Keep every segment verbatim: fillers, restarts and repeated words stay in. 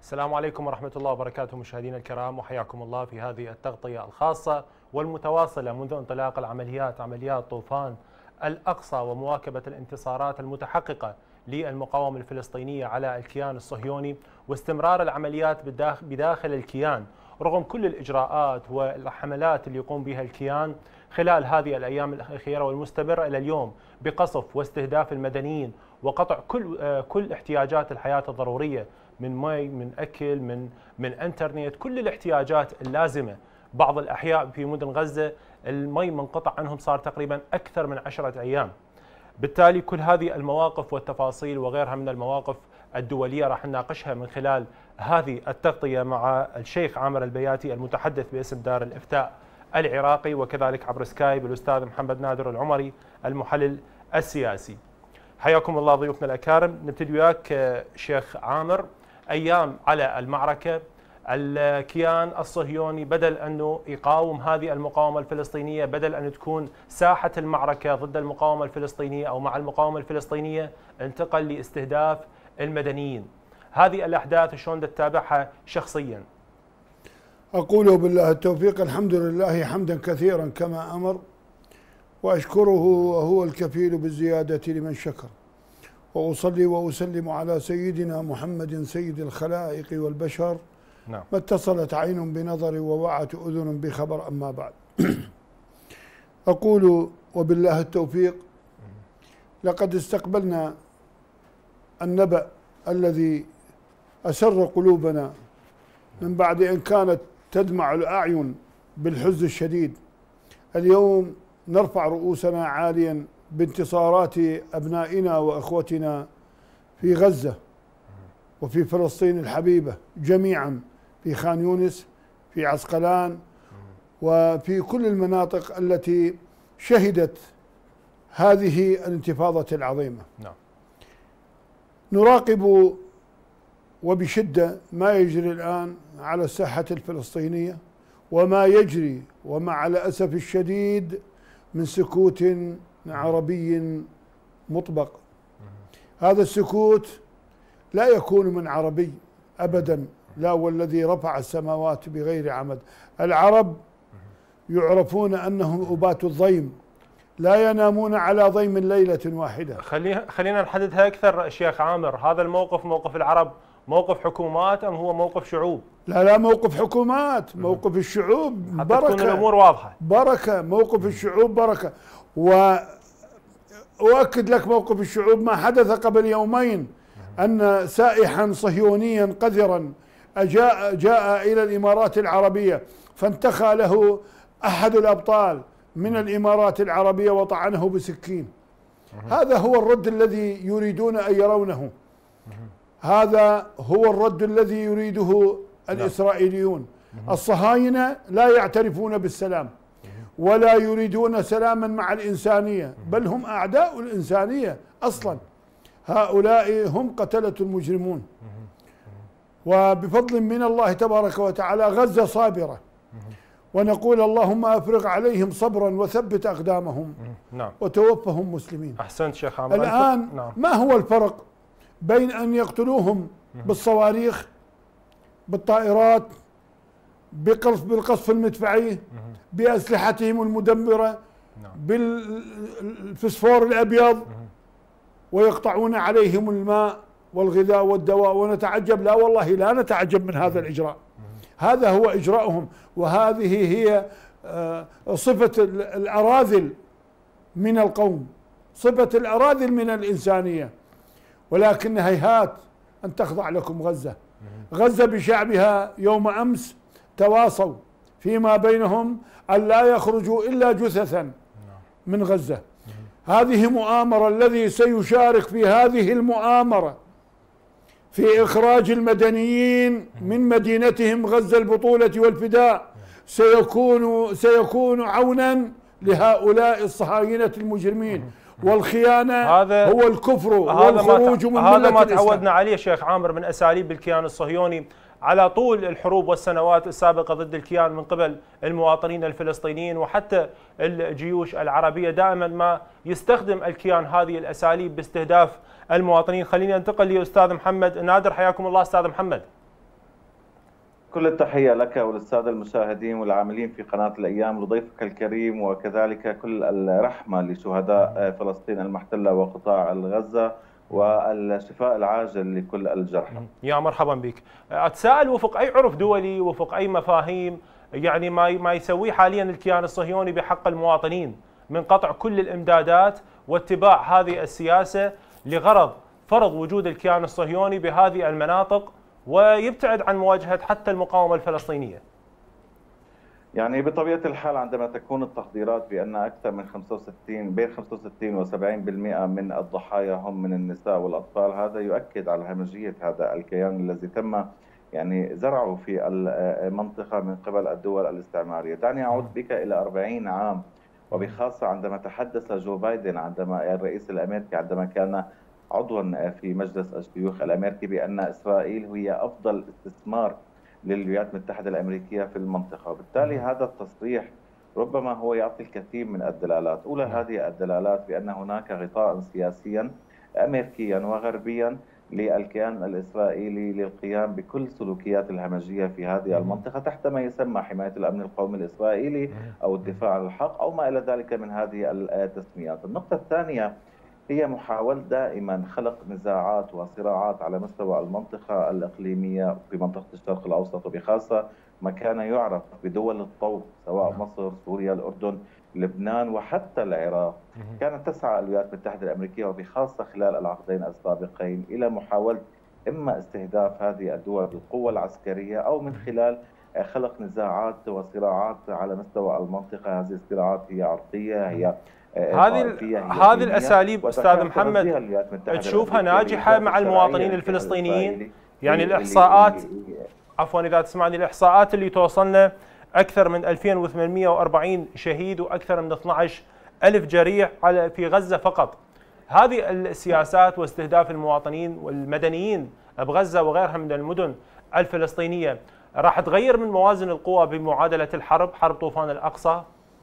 السلام عليكم ورحمة الله وبركاته مشاهدينا الكرام، وحياكم الله في هذه التغطية الخاصة والمتواصلة منذ انطلاق العمليات عمليات طوفان الأقصى ومواكبة الانتصارات المتحققة للمقاومة الفلسطينية على الكيان الصهيوني واستمرار العمليات بداخل الكيان رغم كل الإجراءات والحملات اللي يقوم بها الكيان خلال هذه الأيام الأخيرة والمستمرة إلى اليوم بقصف واستهداف المدنيين وقطع كل كل احتياجات الحياة الضرورية من مي، من أكل، من من انترنت، كل الاحتياجات اللازمة. بعض الأحياء في مدن غزة المي منقطع عنهم صار تقريبا أكثر من عشرة أيام. بالتالي كل هذه المواقف والتفاصيل وغيرها من المواقف الدولية راح نناقشها من خلال هذه التغطية مع الشيخ عامر البياتي المتحدث باسم دار الإفتاء العراقي، وكذلك عبر سكايب الأستاذ محمد نادر العمري المحلل السياسي. حياكم الله ضيوفنا الأكارم. نبتدي وياك شيخ عامر. أيام على المعركة، الكيان الصهيوني بدل أنه يقاوم هذه المقاومة الفلسطينية، بدل أن تكون ساحة المعركة ضد المقاومة الفلسطينية أو مع المقاومة الفلسطينية، انتقل لاستهداف المدنيين. هذه الأحداث شلون تتابعها شخصيا؟ أقول بالله التوفيق، الحمد لله حمدا كثيرا كما أمر، وأشكره وهو الكفيل بالزيادة لمن شكر، وأصلي وأسلم على سيدنا محمد سيد الخلائق والبشر. نعم. ما اتصلت عين بنظر ووعت أذن بخبر. أما بعد أقول وبالله التوفيق، لقد استقبلنا النبأ الذي أسر قلوبنا من بعد أن كانت تدمع الأعين بالحزن الشديد. اليوم نرفع رؤوسنا عاليا بانتصارات أبنائنا وأخوتنا في غزة وفي فلسطين الحبيبة جميعا، في خان يونس، في عسقلان، وفي كل المناطق التي شهدت هذه الانتفاضة العظيمة. نعم. نراقب وبشدة ما يجري الآن على الساحة الفلسطينية وما يجري، ومع الأسف الشديد من سكوت عربي مطبق. هذا السكوت لا يكون من عربي أبدا، لا والذي رفع السماوات بغير عمد. العرب يعرفون أنهم أبات الضيم، لا ينامون على ضيم ليلة واحدة. خلينا نحددها أكثر شيخ عامر، هذا الموقف موقف العرب موقف حكومات أم هو موقف شعوب؟ لا لا، موقف حكومات. موقف الشعوب بركة، حتى تكون الأمور واضحة. بركة، موقف الشعوب بركة. وأؤكد لك موقف الشعوب ما حدث قبل يومين، أن سائحا صهيونيا قذرا جاء جاء إلى الإمارات العربية، فانتخى له أحد الأبطال من الإمارات العربية وطعنه بسكين. هذا هو الرد الذي يريدون أن يرونه، هذا هو الرد الذي يريده الإسرائيليون. الصهاينة لا يعترفون بالسلام ولا يريدون سلاما مع الإنسانية، بل هم أعداء الإنسانية أصلا. هؤلاء هم قتلة المجرمون. وبفضل من الله تبارك وتعالى غزة صابرة، ونقول اللهم أفرغ عليهم صبرا وثبت أقدامهم. نعم. وتوفهم مسلمين. أحسنت شيخ عامر. الآن نعم. ما هو الفرق بين أن يقتلوهم بالصواريخ، بالطائرات، بالقصف المدفعي، بأسلحتهم المدمرة، بالفسفور الأبيض، ويقطعون عليهم الماء والغذاء والدواء، ونتعجب؟ لا والله لا نتعجب من هذا الإجراء. هذا هو إجراؤهم، وهذه هي صفة الأراذل من القوم، صفة الأراذل من الإنسانية. ولكن هيهات أن تخضع لكم غزة. غزة بشعبها يوم أمس تواصوا فيما بينهم أن لا يخرجوا إلا جثثا من غزة. هذه مؤامرة، الذي سيشارك في هذه المؤامرة في إخراج المدنيين من مدينتهم غزة البطولة والفداء سيكون سيكون عونا لهؤلاء الصهاينة المجرمين. والخيانة هو الكفر والخروج من ملة الإسلام. هذا ما تعودنا عليه شيخ عامر من أساليب الكيان الصهيوني على طول الحروب والسنوات السابقة ضد الكيان من قبل المواطنين الفلسطينيين وحتى الجيوش العربية. دائما ما يستخدم الكيان هذه الأساليب باستهداف المواطنين. خليني أنتقل لأستاذ محمد نادر. حياكم الله أستاذ محمد. كل التحية لك وللسادة المشاهدين والعاملين في قناة الأيام، لضيفك الكريم، وكذلك كل الرحمة لشهداء فلسطين المحتلة وقطاع غزة، والشفاء العاجل لكل الجرحى. يا مرحبا بك. أتساءل وفق أي عرف دولي، وفق أي مفاهيم يعني ما ما يسويه حاليا الكيان الصهيوني بحق المواطنين من قطع كل الإمدادات واتباع هذه السياسة لغرض فرض وجود الكيان الصهيوني بهذه المناطق ويبتعد عن مواجهة حتى المقاومة الفلسطينية؟ يعني بطبيعة الحال عندما تكون التقديرات بأن أكثر من خمسة وستين بين خمسة وستين و سبعين بالمئة من الضحايا هم من النساء والأطفال، هذا يؤكد على همجية هذا الكيان الذي تم يعني زرعه في المنطقة من قبل الدول الاستعمارية. دعني أعود بك إلى أربعين عام، وبخاصة عندما تحدث جو بايدن عندما الرئيس الأمريكي عندما كان عضوا في مجلس الشيوخ الأمريكي بأن إسرائيل هي أفضل استثمار للولايات المتحدة الأمريكية في المنطقة، وبالتالي هذا التصريح ربما هو يعطي الكثير من الدلالات. أولى هذه الدلالات بأن هناك غطاء سياسيا أمريكيا وغربيا للكيان الإسرائيلي للقيام بكل سلوكيات الهمجية في هذه المنطقة تحت ما يسمى حماية الأمن القومي الإسرائيلي أو الدفاع عن الحق أو ما إلى ذلك من هذه التسميات. النقطة الثانية هي محاولة دائما خلق نزاعات وصراعات على مستوى المنطقة الإقليمية في منطقة الشرق الأوسط، وبخاصة ما كان يعرف بدول الطوق سواء مصر، سوريا، الأردن، لبنان وحتى العراق. كانت تسعى الولايات المتحدة الأمريكية وبخاصة خلال العقدين السابقين إلى محاولة إما استهداف هذه الدول بالقوة العسكرية أو من خلال خلق نزاعات وصراعات على مستوى المنطقة. هذه الصراعات هي عرقية، هي هذه هذه الاساليب استاذ محمد تشوفها ناجحه مع المواطنين الفلسطينيين؟ يعني الاحصاءات، عفوا اذا تسمعني، الاحصاءات اللي توصلنا اكثر من ألفين وثمانمئة وأربعين شهيد واكثر من اثني عشر ألف جريح على في غزه فقط. هذه السياسات واستهداف المواطنين والمدنيين بغزه وغيرها من المدن الفلسطينيه راح تغير من موازن القوى بمعادله الحرب، حرب طوفان الاقصى؟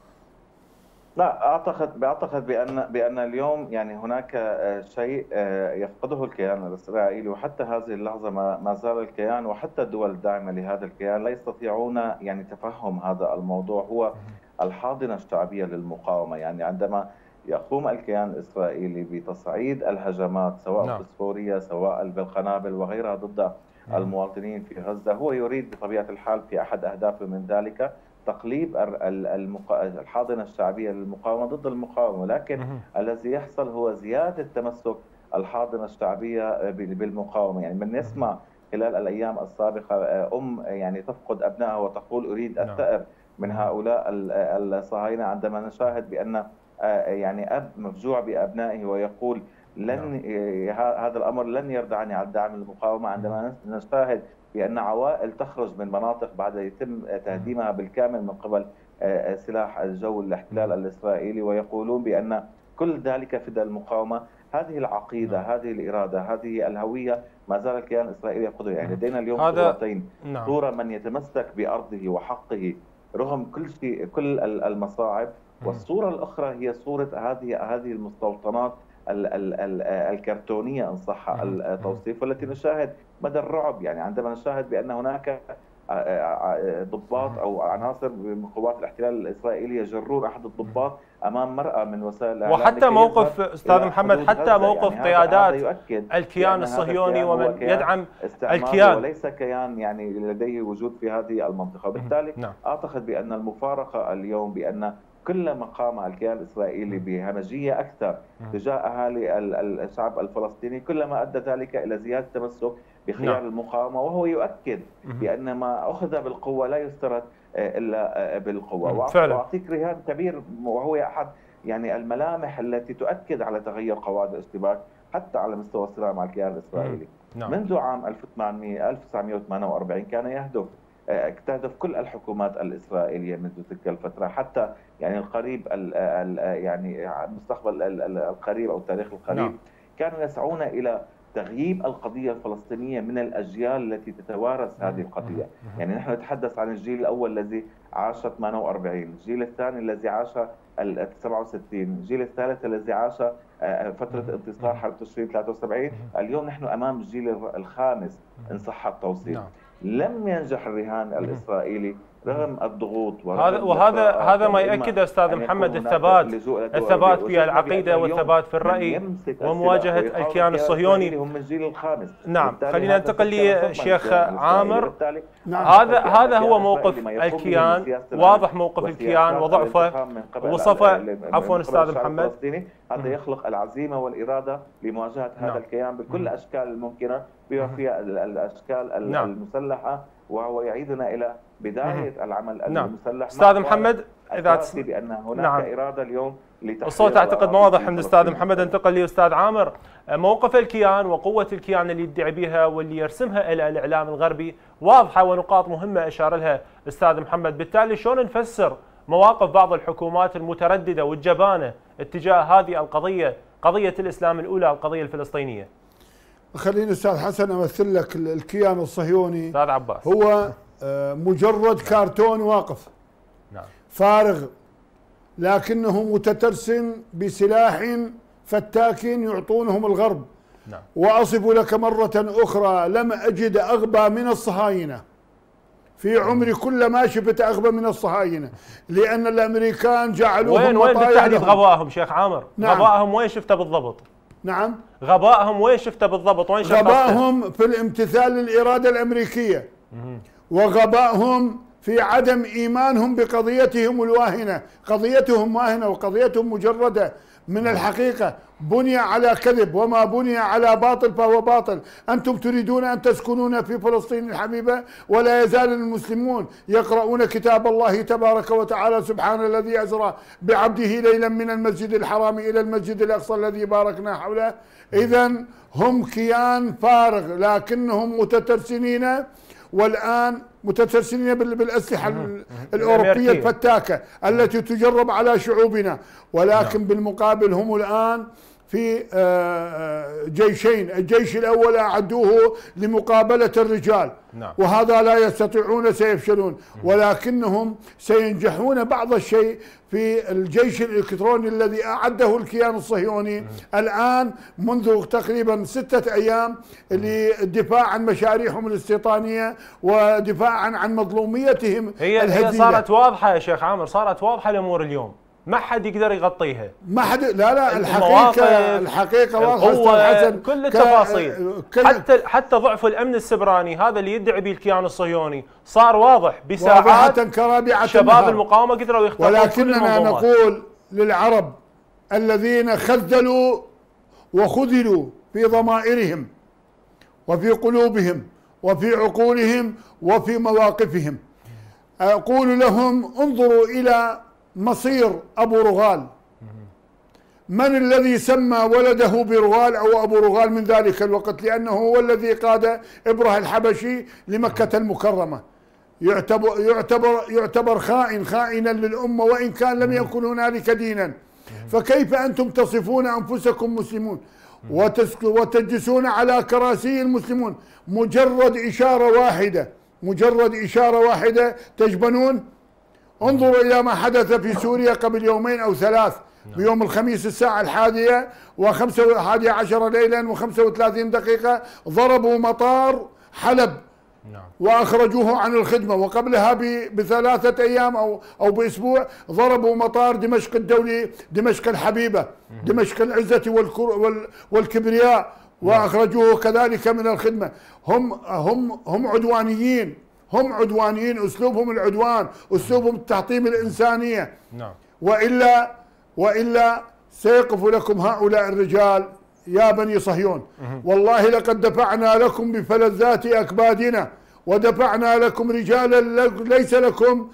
لا، اعتقد بعتقد بان بان اليوم يعني هناك شيء يفقده الكيان الاسرائيلي، وحتى هذه اللحظه ما ما زال الكيان وحتى الدول الداعمه لهذا الكيان لا يستطيعون يعني تفهم هذا الموضوع. هو الحاضنه الشعبيه للمقاومه. يعني عندما يقوم الكيان الاسرائيلي بتصعيد الهجمات سواء نعم. فسفوريه سواء بالقنابل وغيرها ضد المواطنين في غزه، هو يريد بطبيعه الحال في احد اهدافه من ذلك تقليب الحاضنة الشعبية للمقاومة ضد المقاومة، لكن الذي يحصل هو زيادة تمسك الحاضنة الشعبية بالمقاومة. يعني من نسمع خلال الأيام السابقة أم يعني تفقد أبنائها وتقول أريد الثأر من هؤلاء الصهاينة، عندما نشاهد بأن يعني أب مفجوع بأبنائه ويقول لن هذا الأمر لن يردعني عن دعم المقاومة، عندما نشاهد بأن عوائل تخرج من مناطق بعد يتم تهديمها بالكامل من قبل سلاح الجو الاحتلال الإسرائيلي ويقولون بأن كل ذلك فداء المقاومة. هذه العقيدة، هذه الإرادة، هذه الهوية ما زال الكيان الإسرائيلي يقودها. يعني لدينا اليوم صورتين، صورة من يتمسك بأرضه وحقه رغم كل شيء كل المصاعب، والصورة الأخرى هي صورة هذه هذه المستوطنات الكرتونية إن صح التوصيف، والتي نشاهد مدى الرعب. يعني عندما نشاهد بأن هناك ضباط أو عناصر من قوات الاحتلال الإسرائيلي يجرون أحد الضباط أمام مرأة من وسائل الإعلام، وحتى موقف أستاذ محمد حتى موقف يعني قيادات الكيان الصهيوني ومن يدعم الكيان وليس كيان يعني لديه وجود في هذه المنطقة. وبالتالي نعم. أعتقد بأن المفارقة اليوم بأن كلما قام الكيان الإسرائيلي بهمجية أكثر تجاه أهالي الشعب الفلسطيني كلما أدى ذلك إلى زيادة التمسك بخيار نعم. المقاومة، وهو يؤكد بأن ما أخذ بالقوة لا يسترد إلا بالقوة. وأعطيك رهان كبير وهو أحد يعني الملامح التي تؤكد على تغير قواعد الاشتباك حتى على مستوى الصراع مع الكيان الإسرائيلي. نعم. منذ عام ألف وتسعمئة وثمانية وأربعين كان يهدف تهدف كل الحكومات الإسرائيلية منذ تلك الفترة، حتى يعني القريب ال ال يعني المستقبل القريب أو التاريخ القريب نعم. كانوا يسعون إلى تغييب القضية الفلسطينية من الأجيال التي تتوارث هذه القضية. يعني نحن نتحدث عن الجيل الأول الذي عاش ثمانية وأربعين، الجيل الثاني الذي عاش سبعة وستين، الجيل الثالث الذي عاش فترة انتصار حرب تشرين ثلاثة وسبعين. اليوم نحن أمام الجيل الخامس إن صح التوصيف. لم ينجح الرهان الإسرائيلي رغم الضغوط. هذا وهذا هذا ما يؤكد أستاذ محمد الثبات الثبات في العقيدة والثبات في الرأي ومواجهة الكيان الصهيوني. هم من جيل الخامس. نعم، خلينا ننتقل للشيخ عامر. نعم. هذا هذا هو موقف الكيان، واضح موقف الكيان وضعفه وصفه. عفوا أستاذ محمد. هذا يخلق العزيمة والإرادة لمواجهة هذا نعم. الكيان بكل الأشكال الممكنة بما فيها الأشكال نعم. المسلحة، وهو يعيدنا إلى بداية العمل نعم. المسلح. أستاذ محمد، إذا بأن هناك نعم. إرادة اليوم لتحقيق الصوت أعتقد ما واضح من أستاذ محمد. انتقل لأستاذ عامر. موقف الكيان وقوة الكيان اللي يدعي بها واللي يرسمها إلى الإعلام الغربي واضحة، ونقاط مهمة أشار لها أستاذ محمد. بالتالي شلون نفسر مواقف بعض الحكومات المترددة والجبانة اتجاه هذه القضية، قضية الإسلام الأولى، القضية الفلسطينية؟ خليني أستاذ حسن أمثل لك الكيان الصهيوني. أستاذ عباس، هو مجرد كرتون واقف نعم. فارغ، لكنه متترسم بسلاح فتاك يعطونهم الغرب. نعم. وأصف لك مرة أخرى لم أجد أغبى من الصهاينة في عمري، كل ما شفت أغبى من الصهاينة، لأن الأمريكان جعلوهم وين وين بالتحديد غبائهم شيخ عامر؟ نعم. غبائهم وين شفته بالضبط؟ نعم، غبائهم وين شفته بالضبط؟ وين شفته؟ غبائهم في الامتثال للإرادة الأمريكية، وغبائهم في عدم إيمانهم بقضيتهم الواهنة. قضيتهم واهنة وقضيتهم مجردة من الحقيقة، بني على كذب، وما بني على باطل فهو باطل. أنتم تريدون أن تسكنون في فلسطين الحبيبة، ولا يزال المسلمون يقرؤون كتاب الله تبارك وتعالى: سبحان الذي أسرى بعبده ليلا من المسجد الحرام إلى المسجد الأقصى الذي باركنا حوله. إذن هم كيان فارغ، لكنهم متترسنين، والآن متترسنين بالأسلحة الأوروبية الفتاكة التي تجرب على شعوبنا، ولكن بالمقابل هم الآن في جيشين. الجيش الأول أعدوه لمقابلة الرجال، وهذا لا يستطيعون، سيفشلون، ولكنهم سينجحون بعض الشيء في الجيش الإلكتروني الذي أعده الكيان الصهيوني الآن منذ تقريبا ستة أيام للدفاع عن مشاريعهم الاستيطانية ودفاعا عن مظلوميتهم. هي الهزيلة. هي صارت واضحة يا شيخ عامر، صارت واضحة الأمور اليوم، ما حد يقدر يغطيها. ما حد، لا لا الحقيقة الحقيقة واضحة حسن، كل التفاصيل، حتى حتى ضعف الأمن السبراني هذا اللي يدعي به الكيان الصهيوني صار واضح بساعات. شباب النهار. المقاومة قدروا يخترقون. ولكننا نقول للعرب الذين خذلوا وخذلوا في ضمائرهم وفي قلوبهم وفي عقولهم وفي مواقفهم، أقول لهم: انظروا إلى مصير أبو رغال. من الذي سمى ولده برغال أو أبو رغال من ذلك الوقت؟ لأنه هو الذي قاد إبره الحبشي لمكة المكرمة. يعتبر يعتبر يعتبر خائن خائنا للأمة، وإن كان لم يكن هنالك دينا. فكيف أنتم تصفون أنفسكم مسلمون وتجلسون على كراسي المسلمون؟ مجرد إشارة واحدة مجرد إشارة واحدة تجبنون. انظروا إلى ما حدث في سوريا قبل يومين أو ثلاث، بيوم الخميس الساعة الحادية وخمسة حادية عشر ليلا وخمسة وثلاثين دقيقة ضربوا مطار حلب وأخرجوه عن الخدمة. وقبلها بثلاثة أيام أو أو بأسبوع ضربوا مطار دمشق الدولي، دمشق الحبيبة، دمشق العزة والكبرياء، وأخرجوه كذلك من الخدمة. هم هم هم عدوانيين، هم عدوانيين، أسلوبهم العدوان، أسلوبهم التحطيم الإنسانية. نعم. وإلا وإلا سيقف لكم هؤلاء الرجال يا بني صهيون. والله لقد دفعنا لكم بفلذات أكبادنا، ودفعنا لكم رجالا ليس لكم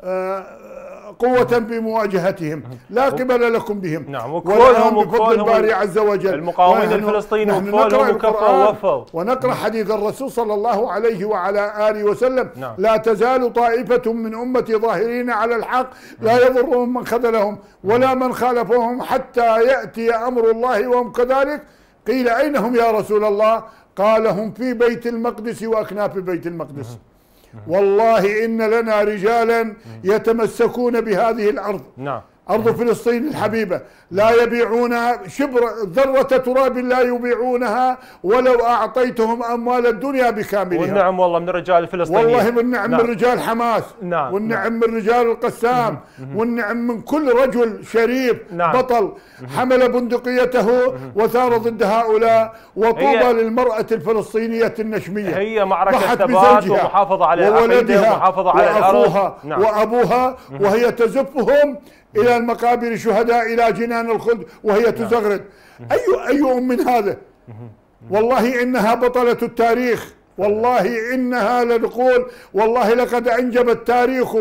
قوة بمواجهتهم، لا قبل لكم بهم. نعم. وكفولهم بفضل الباري عز وجل المقاومين الفلسطينيين، وكفولهم وكفوا ووفوا. ونقرأ حديث الرسول صلى الله عليه وعلى آله وسلم: نعم. لا تزال طائفة من أمتي ظاهرين على الحق لا يضرهم من خذلهم ولا من خالفهم حتى يأتي أمر الله وهم كذلك. قيل: أين هم يا رسول الله؟ قال: هم في بيت المقدس وأكناف بيت المقدس. والله إن لنا رجالا يتمسكون بهذه الأرض. نعم. أرض فلسطين الحبيبة لا يبيعونها شبر ذرة تراب لا يبيعونها ولو أعطيتهم أموال الدنيا بكاملها. والنعم والله من الرجال الفلسطينيين، والله والنعم نعم. من رجال حماس، نعم. والنعم من رجال القسام، والنعم من كل رجل شريف، نعم. بطل حمل بندقيته وثار ضد هؤلاء. وطوبى للمرأة الفلسطينية النشمية، هي معركة ثبات ومحافظة على العقيدة ومحافظة على الأرض، نعم. وأبوها، وهي تزفهم إلى المقابر شهداء إلى جنان الخلد وهي تزغرد. أي أي أم من هذا؟ والله إنها بطلة التاريخ، والله إنها لنقول والله لقد أنجب التاريخ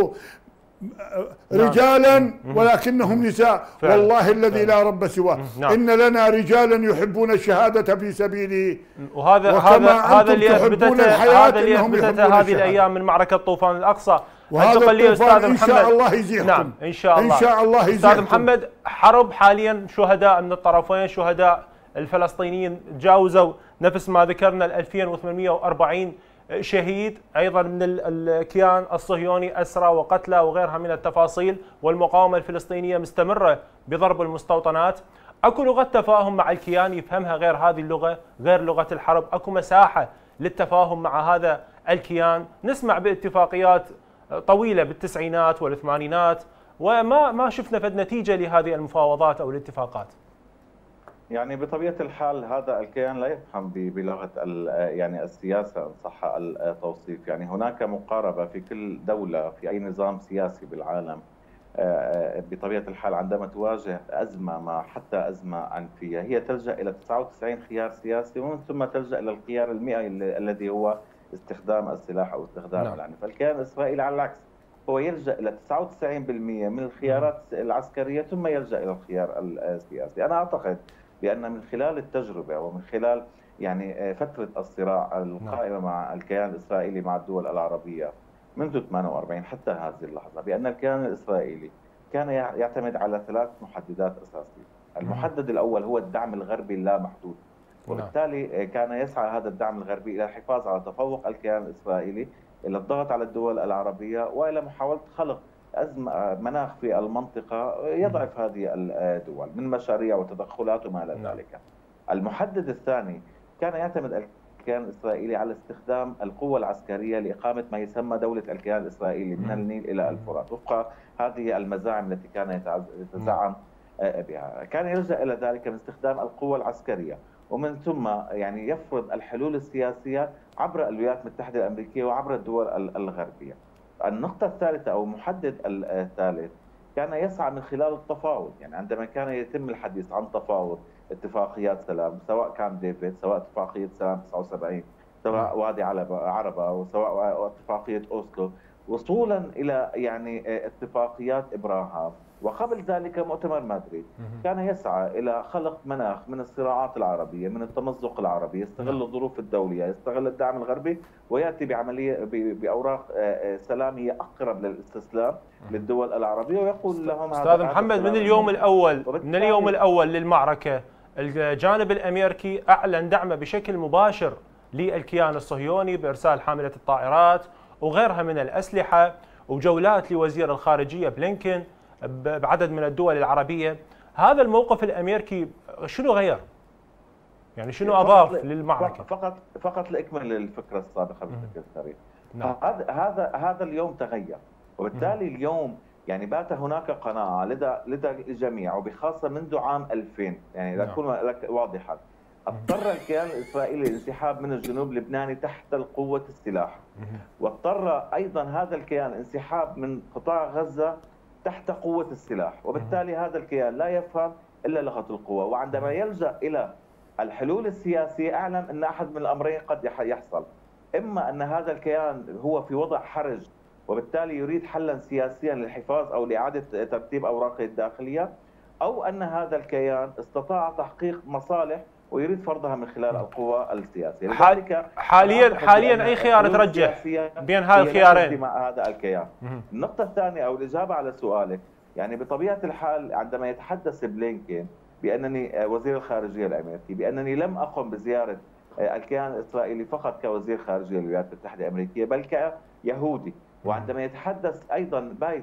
رجالا ولكنهم نساء، والله الذي لا رب سواه. إن لنا رجالا يحبون الشهادة في سبيله، وهذا هذا هذا اللي اثبتته هذا اللي اثبتته هذه الايام من معركة طوفان الأقصى. وهذا الطوفان إن شاء الله يزيحكم. نعم إن شاء الله. إن شاء الله يزيحكم. أستاذ محمد، حرب حاليا شهداء من الطرفين، شهداء الفلسطينيين تجاوزوا نفس ما ذكرنا ال ألفين وثمانمئة وأربعين شهيد، أيضا من الكيان الصهيوني أسرى وقتلى وغيرها من التفاصيل، والمقاومة الفلسطينية مستمرة بضرب المستوطنات. أكو لغة تفاهم مع الكيان يفهمها غير هذه اللغة، غير لغة الحرب؟ أكو مساحة للتفاهم مع هذا الكيان؟ نسمع باتفاقيات طويلة بالتسعينات والثمانينات وما ما شفنا فد نتيجة لهذه المفاوضات أو الاتفاقات. يعني بطبيعة الحال هذا الكيان لا يفهم بلغة يعني السياسة إن صح التوصيف. يعني هناك مقاربة في كل دولة في أي نظام سياسي بالعالم. بطبيعة الحال عندما تواجه أزمة ما حتى أزمة عنفية هي تلجأ إلى تسعة وتسعين خيار سياسي ومن ثم تلجأ إلى الخيار المئة الذي هو استخدام السلاح أو استخدام نعم. العنف. الكيان الإسرائيلي على العكس هو يلجأ إلى تسعة وتسعين بالمئة من الخيارات العسكرية ثم يلجأ إلى الخيار السياسي. أنا أعتقد بأن من خلال التجربة ومن خلال يعني فترة الصراع القائمة مع الكيان الإسرائيلي مع الدول العربية منذ ثمانية وأربعين حتى هذه اللحظة، بأن الكيان الإسرائيلي كان يعتمد على ثلاث محددات أساسية. المحدد الأول هو الدعم الغربي اللامحدود، وبالتالي كان يسعى هذا الدعم الغربي إلى الحفاظ على تفوق الكيان الإسرائيلي، إلى الضغط على الدول العربية، وإلى محاولة خلق أزمة مناخ في المنطقة يضعف هذه الدول من مشاريع وتدخلات وما إلى ذلك. المحدد الثاني كان يعتمد الكيان الإسرائيلي على استخدام القوة العسكرية لإقامة ما يسمى دولة الكيان الإسرائيلي من النيل إلى الفرات وفق هذه المزاعم التي كان يتزعم بها. كان يلجأ إلى ذلك من استخدام القوة العسكرية ومن ثم يعني يفرض الحلول السياسية عبر الولايات المتحدة الأمريكية وعبر الدول الغربية. النقطة الثالثة أو المحدد الثالث كان يسعى من خلال التفاوض. يعني عندما كان يتم الحديث عن تفاوض اتفاقيات سلام، سواء كان ديفيد، سواء اتفاقية سلام تسعة وسبعين، سواء وادي عربة، وسواء اتفاقية أوسلو، وصولا إلى يعني اتفاقيات إبراهام، وقبل ذلك مؤتمر مدريد، كان يسعى إلى خلق مناخ من الصراعات العربية، من التمزق العربي، يستغل الظروف الدولية، يستغل الدعم الغربي، ويأتي بعملية بأوراق سلامية أقرب للاستسلام للدول العربية، ويقول لهم أستاذ محمد من اليوم الأول من اليوم الأول للمعركة الجانب الأمريكي أعلن دعمه بشكل مباشر للكيان الصهيوني بإرسال حاملة الطائرات وغيرها من الأسلحة وجولات لوزير الخارجية بلينكن بعدد من الدول العربية. هذا الموقف الأمريكي شنو غير؟ يعني شنو أضاف للمعركة؟ فقط فقط لإكمال الفكرة السابقة بشكل سريع. هذا هذا هذا اليوم تغير، وبالتالي اليوم يعني بات هناك قناعة لدى لدى الجميع وبخاصة منذ عام ألفين، يعني لأكون واضحا، اضطر الكيان الإسرائيلي للانسحاب من الجنوب اللبناني تحت قوة السلاح، واضطر أيضا هذا الكيان انسحاب من قطاع غزة تحت قوة السلاح، وبالتالي هذا الكيان لا يفهم إلا لغة القوة. وعندما يلجأ إلى الحلول السياسية أعلم أن أحد من الأمرين قد يحصل، إما أن هذا الكيان هو في وضع حرج وبالتالي يريد حلا سياسيا للحفاظ أو لإعادة ترتيب أوراقه الداخلية، أو أن هذا الكيان استطاع تحقيق مصالح ويريد فرضها من خلال القوى السياسية. لذلك حاليا حاليا أي خيار ترجح بين هذا الخيارين مع هذا الكيان؟ النقطة الثانية أو الإجابة على سؤالك، يعني بطبيعة الحال عندما يتحدث بلينكن بأنني وزير الخارجية الأمريكي بأنني لم أقم بزيارة الكيان الإسرائيلي فقط كوزير خارجية للولايات المتحدة الأمريكية بل كيهودي، وعندما يتحدث أيضا بايدن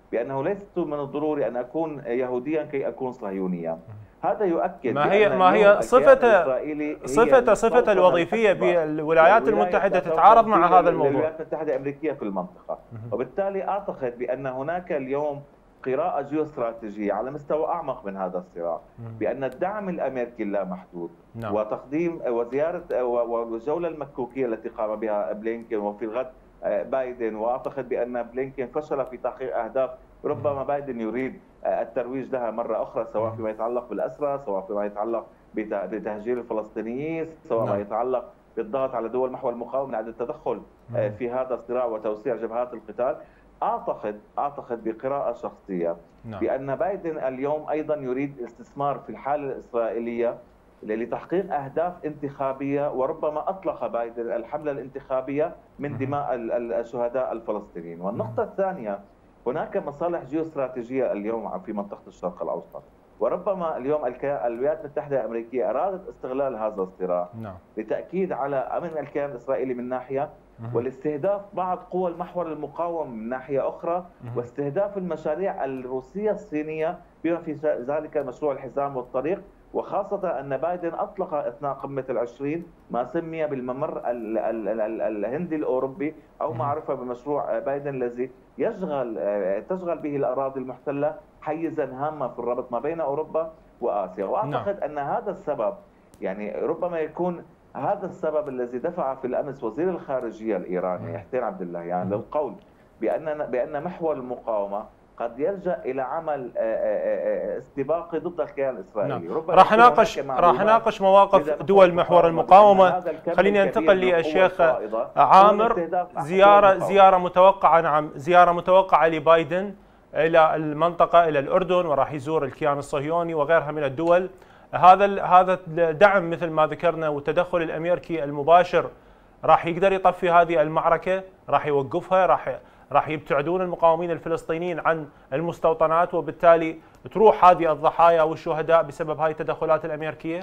بأنه ليس من الضروري أن أكون يهوديا كي أكون صهيونيا. هذا يؤكد ما هي ما هي صفته صفته صفته الوظيفيه بالولايات المتحده تتعارض مع هذا الموضوع. الولايات المتحده الامريكيه في المنطقه، وبالتالي اعتقد بان هناك اليوم قراءه جيوستراتيجيه على مستوى اعمق من هذا الصراع، بان الدعم الامريكي اللامحدود نعم. وتقديم وزياره والجوله المكوكيه التي قام بها بلينكن وفي الغد بايدن، واعتقد بان بلينكن فشل في تحقيق اهداف ربما بايدن يريد الترويج لها مرة أخرى، سواء فيما يتعلق بالأسرى، سواء فيما يتعلق بتهجير الفلسطينيين، سواء ما يتعلق بالضغط على دول محور المقاومة من أجل التدخل في هذا الصراع وتوسيع جبهات القتال. أعتقد أعتقد بقراءة شخصية بأن بايدن اليوم أيضا يريد استثمار في الحالة الإسرائيلية لتحقيق أهداف انتخابية، وربما أطلق بايدن الحملة الانتخابية من دماء الشهداء الفلسطينيين. والنقطة الثانية، هناك مصالح جيوستراتيجية اليوم في منطقة الشرق الأوسط، وربما اليوم الولايات المتحدة الأمريكية أرادت استغلال هذا الصراع نعم. لتأكيد على أمن الكيان الإسرائيلي من ناحية، والاستهداف بعض قوى المحور المقاوم من ناحية أخرى، واستهداف المشاريع الروسية الصينية بما في ذلك مشروع الحزام والطريق، وخاصة أن بايدن أطلق أثناء قمة العشرين ما سمي بالممر الهندي الأوروبي، أو ما عرف بمشروع بايدن الذي يشغل تشغل به الأراضي المحتلة حيزا هاما في الربط ما بين أوروبا وآسيا. وأعتقد أن هذا السبب، يعني ربما يكون هذا السبب الذي دفع في الأمس وزير الخارجية الإيراني حسين عبد الله يعني للقول بأن بأن محور المقاومة قد يلجأ إلى عمل استباقي ضد الكيان الإسرائيلي. نعم. راح ناقش راح ناقش مواقف دول محور المقاومة. خليني انتقل للشيخ عامر. زيارة زيارة متوقعة نعم زيارة متوقعة لبايدن إلى المنطقة، إلى الأردن، وراح يزور الكيان الصهيوني وغيرها من الدول. هذا هذا الدعم مثل ما ذكرنا والتدخل الأمريكي المباشر راح يقدر يطفي هذه المعركة، راح يوقفها، راح راح يبتعدون المقاومين الفلسطينيين عن المستوطنات، وبالتالي تروح هذه الضحايا والشهداء بسبب هاي التدخلات الأمريكية؟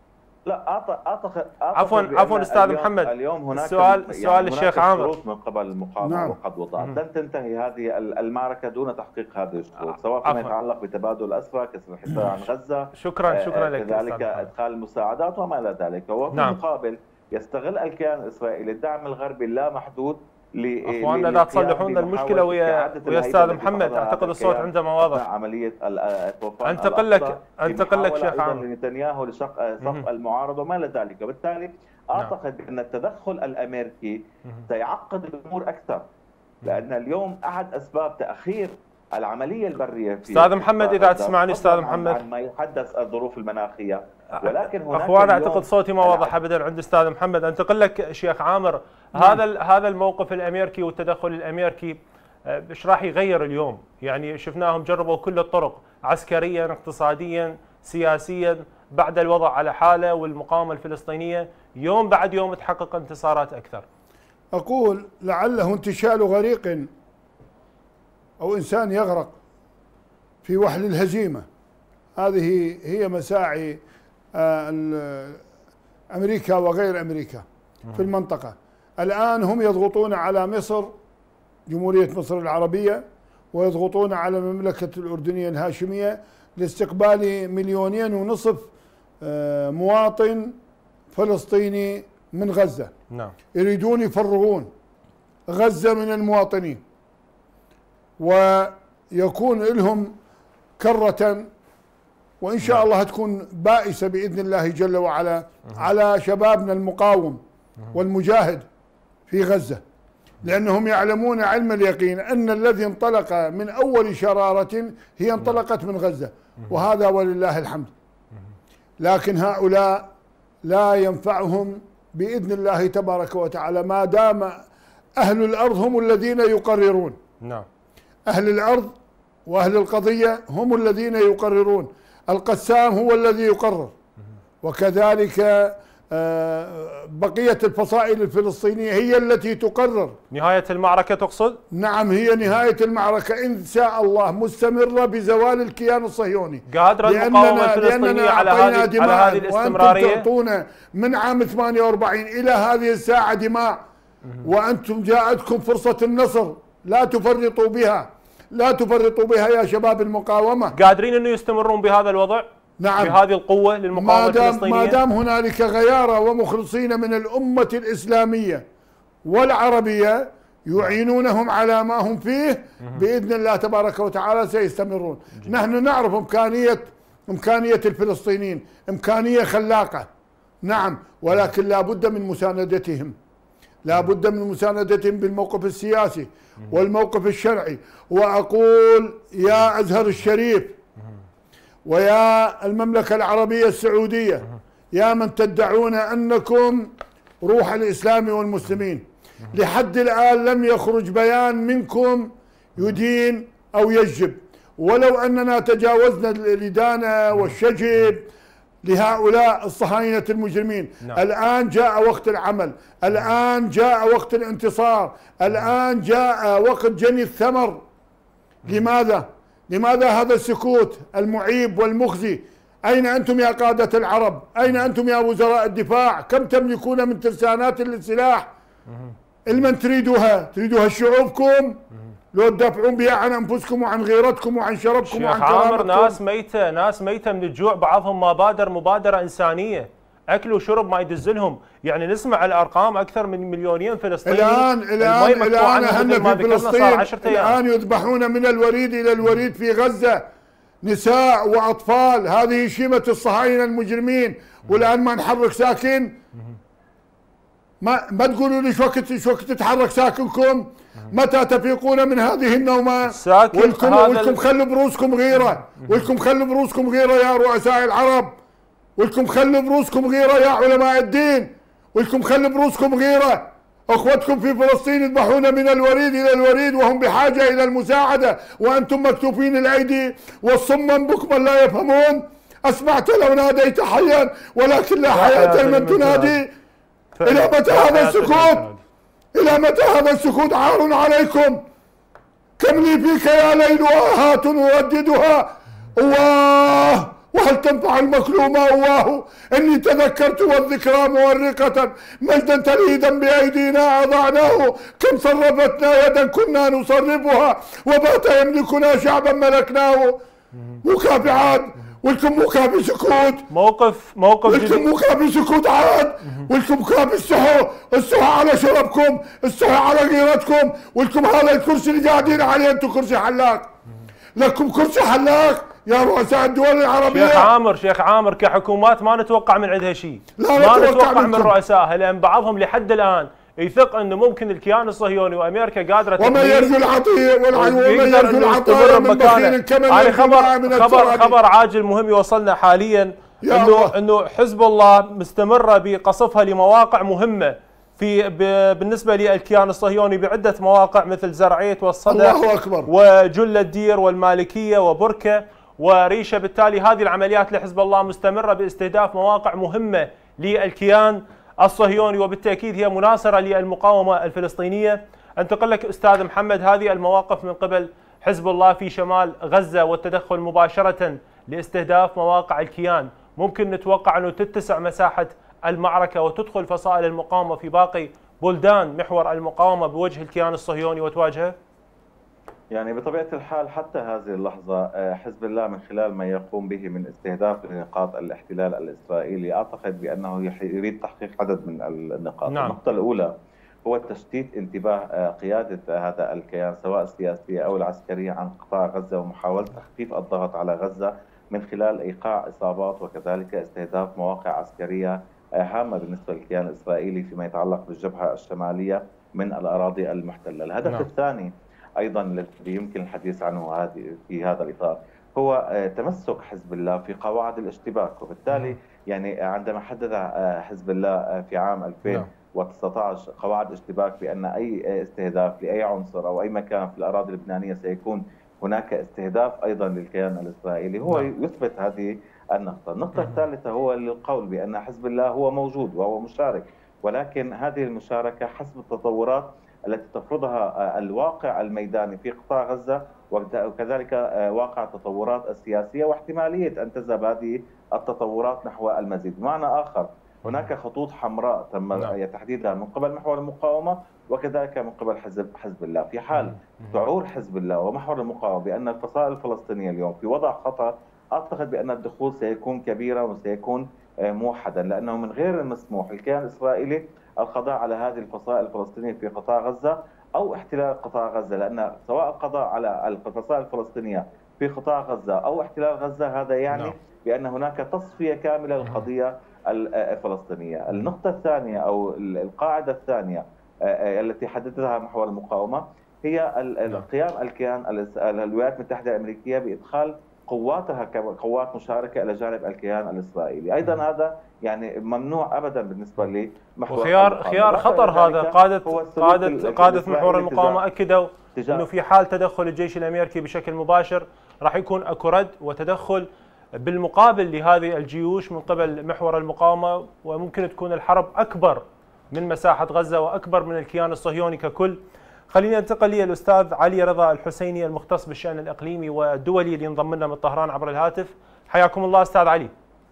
لا اعتقد عفوا عفوا استاذ محمد، اليوم هناك السؤال السؤال للشيخ عامر من قبل المقاومه نعم. وقد وضعت لن تنتهي هذه المعركه دون تحقيق هذه الشروط، سواء فيما يتعلق بتبادل الاسرى، كسر الحصار عن غزه، شكرا شكرا لك، كذلك ادخال المساعدات وما الى ذلك. وفي نعم. المقابل يستغل الكيان الاسرائيلي الدعم الغربي اللامحدود. اخواننا لا تصلحون المشكله ويا ويا استاذ محمد، اعتقد الصوت عندما واضح. عمليه الطوفان انتقل لك انتقل لك شيخ عامر. نتنياهو لشق صف المعارضه وما الى ذلك، وبالتالي اعتقد ان التدخل الامريكي سيعقد الامور اكثر، لان اليوم احد اسباب تاخير العمليه البريه في استاذ محمد اذا تسمعني استاذ محمد عن ما يحدث الظروف المناخيه، ولكن هناك اخوان اعتقد صوتي ما واضح ابدا عند استاذ محمد. انتقل لك شيخ عامر. هذا هذا الموقف الامريكي والتدخل الامريكي ايش راح يغير اليوم؟ يعني شفناهم جربوا كل الطرق، عسكريا، اقتصاديا، سياسيا، بعد الوضع على حاله والمقاومه الفلسطينيه يوم بعد يوم تحقق انتصارات اكثر. اقول لعله انتشال غريق أو إنسان يغرق في وحل الهزيمة. هذه هي مساعي أمريكا وغير أمريكا في المنطقة. الآن هم يضغطون على مصر، جمهورية مصر العربية، ويضغطون على المملكة الأردنية الهاشمية لاستقبال مليونين ونصف مواطن فلسطيني من غزة. نعم. يريدون يفرغون غزة من المواطنين، ويكون لهم كرة، وإن شاء الله تكون بائسة بإذن الله جل وعلا على شبابنا المقاوم والمجاهد في غزة، لأنهم يعلمون علم اليقين أن الذي انطلق من أول شرارة هي انطلقت من غزة، وهذا ولله الحمد. لكن هؤلاء لا ينفعهم بإذن الله تبارك وتعالى ما دام أهل الأرض هم الذين يقررون. نعم. أهل الأرض وأهل القضية هم الذين يقررون، القسام هو الذي يقرر، وكذلك بقية الفصائل الفلسطينية هي التي تقرر. نهاية المعركة تقصد؟ نعم، هي نهاية المعركة إن شاء الله مستمرة بزوال الكيان الصهيوني. قادرة المقاومة الفلسطينية على هذه على هذه الاستمرارية؟ وأنتم تعطونا من عام ثمانية وأربعين إلى هذه الساعة دماء، وأنتم جاءتكم فرصة النصر لا تفرطوا بها. لا تفرطوا بها يا شباب المقاومة. قادرين أنه يستمرون بهذا الوضع؟ نعم، بهذه القوة للمقاومة ما دام الفلسطينية؟ ما دام هنالك غيارة ومخلصين من الأمة الإسلامية والعربية يعينونهم على ما هم فيه بإذن الله تبارك وتعالى سيستمرون. جميل. نحن نعرف إمكانية إمكانية الفلسطينيين، إمكانية خلاقة، نعم، ولكن لا بد من مساندتهم، لا بد من مساندتهم بالموقف السياسي والموقف الشرعي. وأقول يا أزهر الشريف ويا المملكة العربية السعودية، يا من تدعون أنكم روح الإسلام والمسلمين، لحد الآن لم يخرج بيان منكم يدين أو يجب، ولو أننا تجاوزنا الإدانة والشجب لهؤلاء الصهاينة المجرمين. نعم. الآن جاء وقت العمل، الآن جاء وقت الانتصار، الآن جاء وقت جني الثمر. لماذا؟ لماذا هذا السكوت المعيب والمخزي؟ أين أنتم يا قادة العرب؟ أين أنتم يا وزراء الدفاع؟ كم تملكون من ترسانات للسلاح؟ المن تريدوها؟ تريدوها شعوبكم؟ لو تدافعون بها عن أنفسكم وعن غيرتكم وعن شرفكم وعن كرامتكم. شيخ عامر، ناس ميتة، ناس ميتة من الجوع، بعضهم ما بادر مبادرة إنسانية، أكل وشرب ما يدزلهم. يعني نسمع الأرقام أكثر من مليونين فلسطيني الآن الآن الآن أهلنا في فلسطين الآن يذبحون من الوريد إلى الوريد في غزة، نساء وأطفال. هذه شيمة الصهاينة المجرمين، والآن ما نحرك ساكن. ما ما تقولوا لي شو وقت شو وقت تتحرك ساكنكم؟ متى تفيقون من هذه النومة؟ ولكم ولكم خلوا بروسكم غيرة، ولكم خلوا بروسكم غيرة يا رؤساء العرب، ولكم خلوا بروسكم غيرة يا علماء الدين، ولكم خلوا بروسكم غيرة. اخوتكم في فلسطين يذبحون من الوريد الى الوريد وهم بحاجة الى المساعدة، وانتم مكتوفين الايدي والصما بكما لا يفهمون. اسمعت لو ناديت حيا ولكن لا حياة لمن تنادي. الى متى هذا السكوت؟ إلى متى هذا السكوت؟ عار عليكم. كم لي فيك يا ليل آهات أرددها، أواه وهل تنفع المكلومة أواه. إني تذكرت والذكرى مورقة مجدا تليدا بأيدينا أضعناه. كم صرفتنا يدا كنا نصرفها وبات يملكنا شعبا ملكناه. مكافحات ولكم مكافي سكوت. موقف موقف ولكم مكافي سكوت عاد. ولكم مكافي السحو، السحو على شربكم، السحو على غيرتكم. ولكم هذا الكرسي اللي قاعدين عليه انتم كرسي حلاق. لكم كرسي حلاق يا رؤساء الدول العربيه. شيخ عامر، شيخ عامر، كحكومات ما نتوقع من عندها شيء، لا ما نتوقع من رؤسائها، لان بعضهم لحد الان يثق انه ممكن الكيان الصهيوني وامريكا قادره ومن يرجو العطيه ومن يرجو العطاء من بخيل كمن يعني خبر من خبر خبر عاجل مهم يوصلنا حاليا انه انه حزب الله مستمره بقصفها لمواقع مهمه في بالنسبه للكيان الصهيوني بعده مواقع مثل زرعيه والصدى وجل الدير والمالكيه وبركه وريشه. بالتالي هذه العمليات لحزب الله مستمره باستهداف مواقع مهمه للكيان الصهيوني، وبالتأكيد هي مناصرة للمقاومة الفلسطينية. انتقل لك أستاذ محمد، هذه المواقف من قبل حزب الله في شمال غزة والتدخل مباشرة لاستهداف مواقع الكيان، ممكن نتوقع أنه تتسع مساحة المعركة وتدخل فصائل المقاومة في باقي بلدان محور المقاومة بوجه الكيان الصهيوني وتواجهه؟ يعني بطبيعة الحال حتى هذه اللحظة حزب الله من خلال ما يقوم به من استهداف نقاط الاحتلال الإسرائيلي أعتقد بأنه يريد تحقيق عدد من النقاط. نعم. النقطة الأولى هو تشتيت انتباه قيادة هذا الكيان سواء السياسية أو العسكرية عن قطاع غزة ومحاولة تخفيف الضغط على غزة من خلال إيقاع إصابات وكذلك استهداف مواقع عسكرية هامة بالنسبة للكيان الإسرائيلي فيما يتعلق بالجبهة الشمالية من الأراضي المحتلة. الهدف نعم. الثاني أيضا الذي يمكن الحديث عنه هذه في هذا الإطار هو تمسك حزب الله في قواعد الاشتباك، وبالتالي يعني عندما حدد حزب الله في عام ألفين وتسعة عشر قواعد اشتباك بأن أي استهداف لأي عنصر أو أي مكان في الأراضي اللبنانية سيكون هناك استهداف أيضا للكيان الإسرائيلي، هو يثبت هذه النقطة. النقطة الثالثة هو القول بأن حزب الله هو موجود وهو مشارك، ولكن هذه المشاركة حسب التطورات التي تفرضها الواقع الميداني في قطاع غزة وكذلك واقع التطورات السياسية واحتمالية أن تذهب هذه التطورات نحو المزيد. بمعنى آخر هناك خطوط حمراء تم تحديدها من قبل محور المقاومة وكذلك من قبل حزب حزب الله. في حال شعور حزب الله ومحور المقاومة بأن الفصائل الفلسطينية اليوم في وضع خطر، أعتقد بأن الدخول سيكون كبيرا وسيكون موحدا، لأنه من غير المسموح للكيان الإسرائيلي القضاء على هذه الفصائل الفلسطينية في قطاع غزة أو احتلال قطاع غزة، لأن سواء القضاء على الفصائل الفلسطينية في قطاع غزة أو احتلال غزة هذا يعني نعم. بأن هناك تصفية كاملة للقضية الفلسطينية. النقطة الثانية أو القاعدة الثانية التي حددتها محور المقاومة هي قيام الكيان الولايات المتحدة الأمريكية بإدخال قواتها كقوات مشاركة إلى جانب الكيان الإسرائيلي. أيضا هذا يعني ممنوع أبدا بالنسبة لمحور وخيار خيار خطر هذا. قادة قادة قادة محور المقاومة أكدوا أنه في حال تدخل الجيش الأمريكي بشكل مباشر راح يكون أكو رد وتدخل بالمقابل لهذه الجيوش من قبل محور المقاومة، وممكن تكون الحرب أكبر من مساحة غزة وأكبر من الكيان الصهيوني ككل. خليني انتقل لي الأستاذ علي رضا الحسيني المختص بالشأن الإقليمي والدولي اللي ينضم لنا من طهران عبر الهاتف. حياكم الله أستاذ علي.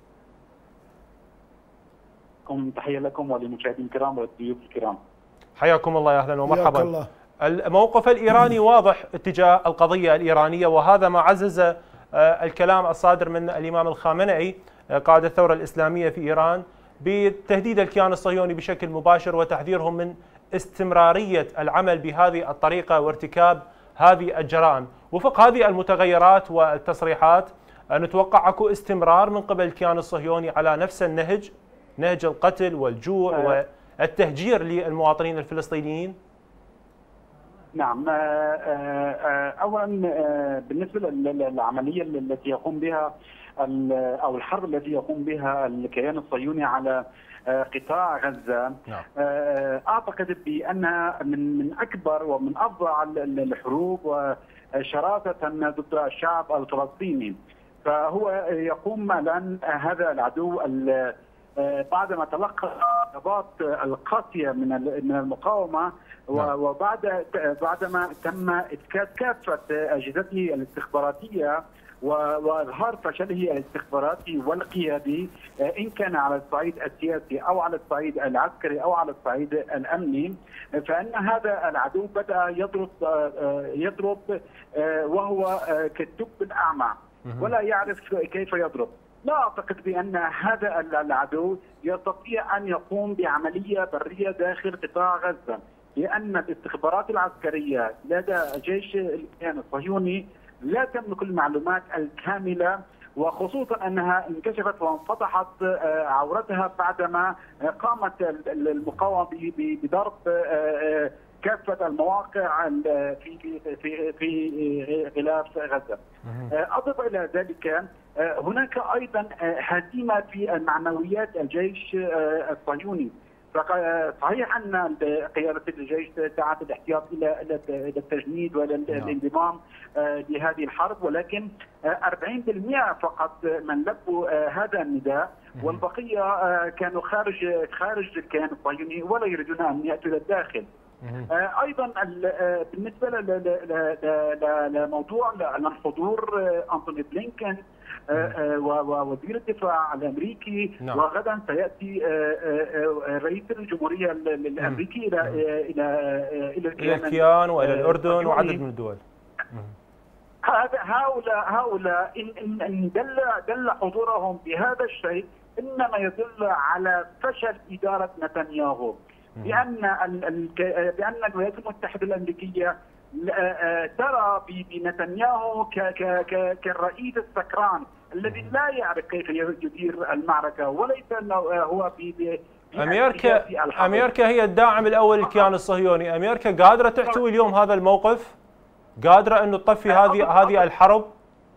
تحية لكم وللمشاهدين الكرام والضيوف الكرام. حياكم الله، أهلا ومرحبا. الموقف الإيراني واضح اتجاه القضية الإيرانية، وهذا ما عزز الكلام الصادر من الإمام الخامنئي قائد الثورة الإسلامية في إيران بتهديد الكيان الصهيوني بشكل مباشر وتحذيرهم من استمرارية العمل بهذه الطريقة وارتكاب هذه الجرائم. وفق هذه المتغيرات والتصريحات نتوقع اكو استمرار من قبل الكيان الصهيوني على نفس النهج، نهج القتل والجوع والتهجير للمواطنين الفلسطينيين. نعم، اولا بالنسبه للعمليه التي يقوم بها او الحرب التي يقوم بها الكيان الصهيوني على قطاع غزه، اعتقد بانها من من اكبر ومن افظع الحروب وشراسه ضد الشعب الفلسطيني. فهو يقوم الان هذا العدو بعدما تلقى الضربات القاسيه من من المقاومه وبعد بعدما تم افكاك كافه اجهزته الاستخباراتيه واظهار فشله الاستخباراتي والقيادي ان كان على الصعيد السياسي او على الصعيد العسكري او على الصعيد الامني، فان هذا العدو بدا يضرب يضرب وهو كالدب الاعمى ولا يعرف كيف يضرب. لا اعتقد بان هذا العدو يستطيع ان يقوم بعمليه بريه داخل قطاع غزه، لان الاستخبارات العسكريه لدى جيش الكيان الصهيوني لا تملك المعلومات الكامله، وخصوصا انها انكشفت وانفضحت عورتها بعدما قامت المقاومه بضرب كافه المواقع في في في غلاف غزه. اضف الى ذلك هناك ايضا هزيمه في معنويات الجيش الصهيوني. صحيح ان قياده الجيش دعت الاحتياط الى الى التجنيد والى الانضمام لهذه الحرب، ولكن أربعين بالمئة فقط من لبوا هذا النداء، والبقيه كانوا خارج خارج الكيان الصهيوني ولا يريدون ان ياتوا الى الداخل. ايضا بالنسبه لموضوع الحضور انتوني بلينكن ووزير الدفاع الامريكي، نعم. وغدا سياتي رئيس الجمهوريه الامريكي الى الى الى الكيان والى الاردن وعدد من الدول. هذا هؤلاء هؤلاء ان ان دل دل حضورهم بهذا الشيء انما يدل على فشل اداره نتنياهو، بان بان الولايات المتحده الامريكيه ترى بنتنياهو كالرئيس السكران الذي لا يعرف كيف يدير المعركه، وليس انه هو امريكا امريكا هي الداعم الاول للكيان الصهيوني. امريكا قادره تحتوي اليوم هذا الموقف؟ قادره انه تطفي هذه هذه الحرب؟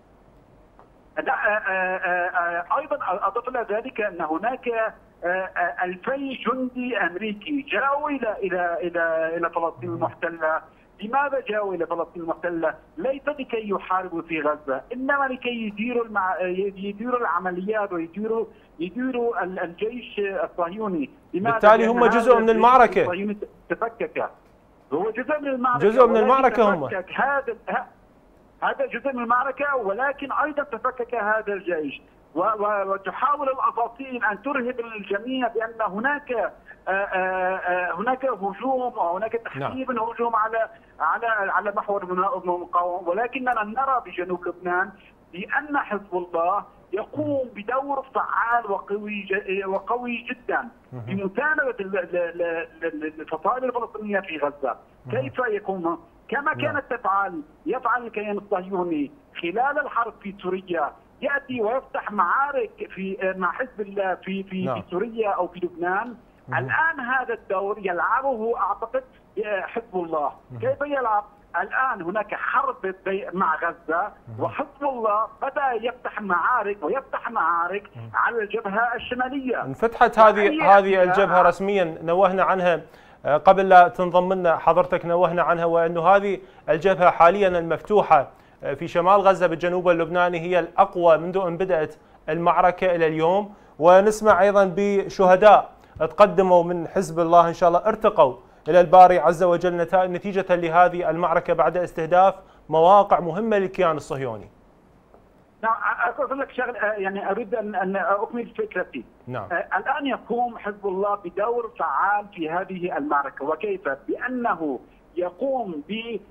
ايضا اضف الى ذلك ان هناك ألفي جندي امريكي جاءوا الى الى الى الى فلسطين المحتله. لماذا جاءوا الى فلسطين المحتله؟ ليس لكي يحاربوا في غزه، انما لكي يديروا المع... يديروا العمليات ويديروا يديروا الجيش الصهيوني. بالتالي هم جزء من المعركه. الصهيوني تفكك. هو جزء من المعركه. جزء من المعركه هم. هذا هذا جزء من المعركه، ولكن ايضا تفكك هذا الجيش. وتحاول الاساطين ان ترهب الجميع بان هناك هناك هجوم وهناك تحريب نعم. هجوم على على على محور المقاومه، ولكننا نرى بجنوب لبنان بان حزب الله يقوم بدور فعال وقوي وقوي جدا بمساندة الفصائل الفلسطينية في غزة. كيف يكون؟ كما كانت تفعل يفعل الكيان الصهيوني خلال الحرب في سوريا، ياتي ويفتح معارك في مع حزب الله في في, في سوريا او في لبنان. الان هذا الدور يلعبه اعتقد حزب الله. كيف يلعب؟ الآن هناك حرب مع غزة، وحزب الله بدأ يفتح معارك ويفتح معارك على الجبهة الشمالية. انفتحت هذه هذه الجبهة رسميا، نوهنا عنها قبل لا تنضم لنا حضرتك، نوهنا عنها، وأنه هذه الجبهة حاليا المفتوحة في شمال غزة بالجنوب اللبناني هي الأقوى منذ أن بدأت المعركة إلى اليوم. ونسمع أيضا بشهداء تقدموا من حزب الله إن شاء الله ارتقوا إلى الباري عز وجل نتيجة لهذه المعركة بعد استهداف مواقع مهمة للكيان الصهيوني. نعم، أقول لك شغل، يعني أريد أن أن أكمل فكرتي. نعم. الآن يقوم حزب الله بدور فعال في هذه المعركة، وكيف؟ بأنه يقوم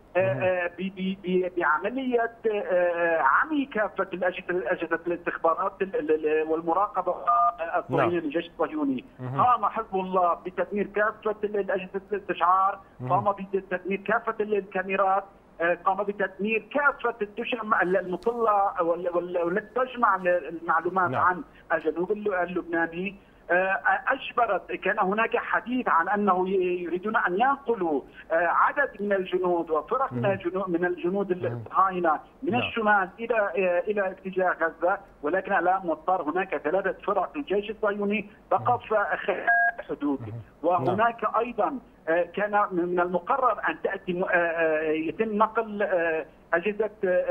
بعملية عمي كافة أجهزة الاستخبارات والمراقبة الصهيونية للجيش الصهيوني. قام حزب الله بتدمير كافة أجهزة الاستشعار، قام بتدمير كافة الكاميرات، قام بتدمير كافة الدشم المطلة والتي تجمع المعلومات نعم. عن الجنوب اللبناني. أجبرت، كان هناك حديث عن أنه يريدون أن ينقلوا عدد من الجنود وفرق من الجنود من الجنود الصهاينة من الشمال إلى إلى اتجاه غزة، ولكن الآن مضطر هناك ثلاثة فرق الجيش الصهيوني تقف خارج الحدود. وهناك أيضا كان من المقرر أن تأتي يتم نقل أجهزة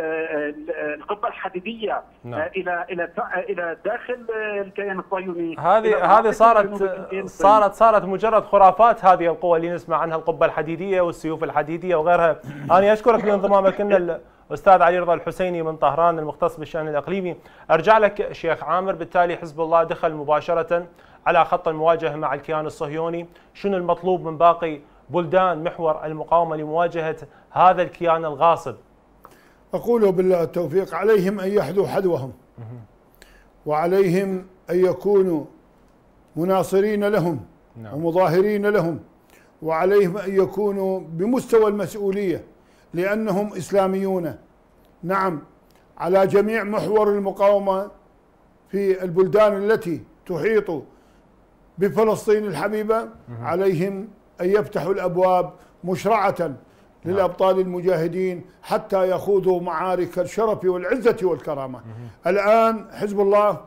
القبة الحديدية نعم. إلى إلى إلى داخل الكيان الصهيوني. هذه هذه صارت صارت صارت مجرد خرافات هذه القوى اللي نسمع عنها، القبة الحديدية والسيوف الحديدية وغيرها. أنا أشكرك لانضمامك لنا الأستاذ علي رضا الحسيني من طهران المختص بالشأن الإقليمي. أرجع لك شيخ عامر، بالتالي حزب الله دخل مباشرة على خط المواجهة مع الكيان الصهيوني، شنو المطلوب من باقي بلدان محور المقاومة لمواجهة هذا الكيان الغاصب؟ أقول بالله التوفيق، عليهم أن يحذوا حذوهم، وعليهم أن يكونوا مناصرين لهم ومظاهرين لهم، وعليهم أن يكونوا بمستوى المسؤولية لأنهم إسلاميون. نعم، على جميع محور المقاومة في البلدان التي تحيط بفلسطين الحبيبة عليهم أن يفتحوا الأبواب مشرعة للأبطال المجاهدين حتى يخوضوا معارك الشرف والعزة والكرامة. الآن حزب الله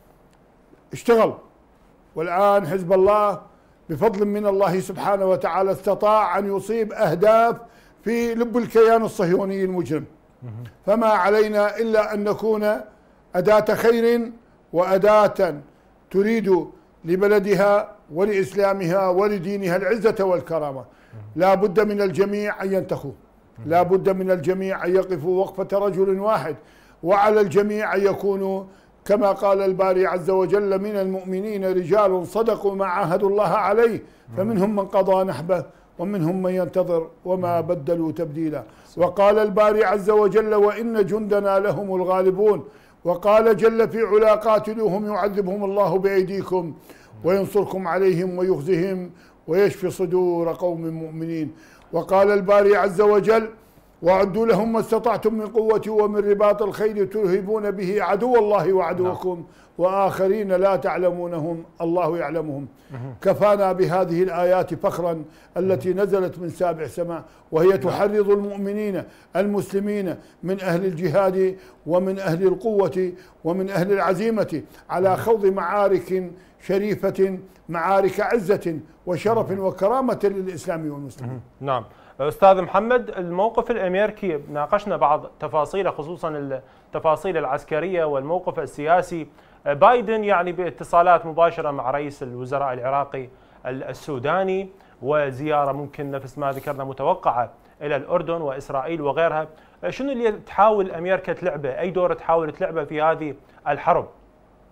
اشتغل، والآن حزب الله بفضل من الله سبحانه وتعالى استطاع أن يصيب أهداف في لب الكيان الصهيوني المجرم. فما علينا إلا أن نكون أداة خير وأداة تريد لبلدها ولإسلامها ولدينها العزة والكرامة. لا بد من الجميع أن ينتخوا، لا بد من الجميع أن يقفوا وقفة رجل واحد، وعلى الجميع أن يكونوا كما قال الباري عز وجل: من المؤمنين رجال صدقوا ما عاهدوا الله عليه فمنهم من قضى نحبه ومنهم من ينتظر وما بدلوا تبديلا. وقال الباري عز وجل: وإن جندنا لهم الغالبون. وقال جل في علا: قاتلوهم يعذبهم الله بأيديكم وينصركم عليهم ويخزهم ويشفي صدور قوم مؤمنين. وقال الباري عز وجل: وأعدوا لهم ما استطعتم من قوة ومن رباط الخيل ترهبون به عدو الله وعدوكم وآخرين لا تعلمونهم الله يعلمهم. كفانا بهذه الآيات فخرا التي نزلت من سابع سماء، وهي تحرض المؤمنين المسلمين من أهل الجهاد ومن أهل القوة ومن أهل العزيمة على خوض معارك شريفة، معارك عزة وشرف وكرامة للإسلام والمسلمين. نعم أستاذ محمد، الموقف الأمريكي ناقشنا بعض تفاصيله، خصوصا التفاصيل العسكرية والموقف السياسي. بايدن يعني باتصالات مباشرة مع رئيس الوزراء العراقي السوداني، وزيارة ممكن نفس ما ذكرنا متوقعة إلى الأردن وإسرائيل وغيرها. شنو اللي تحاول أمريكا تلعبه؟ أي دور تحاول تلعبه في هذه الحرب؟